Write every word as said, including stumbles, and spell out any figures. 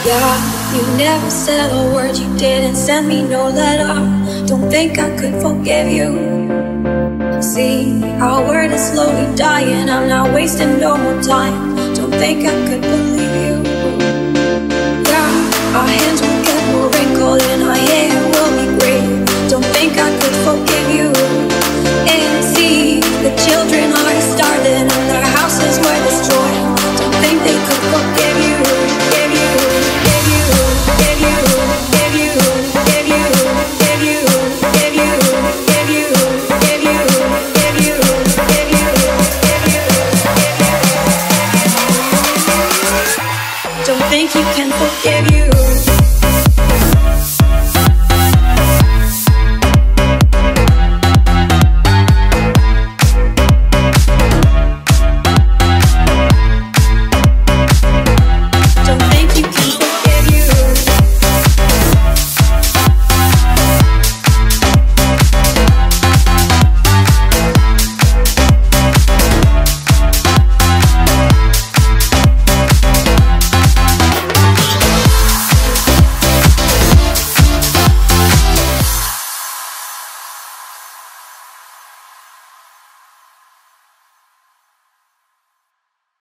Yeah, you never said a word, you didn't send me no letter. Don't think I could forgive you. See, our word is slowly dying, I'm not wasting no more time. Don't think I could believe you. Yeah, our hands will get more wrinkled and our hair will be gray. Don't think I could forgive you. And see, the children are starving and their houses were destroyed. Don't think they could forgive you. Give you, give you, give you, give you, give you, give you, give you, give you, give you, give you, give you, give you. Don't think you can forgive you.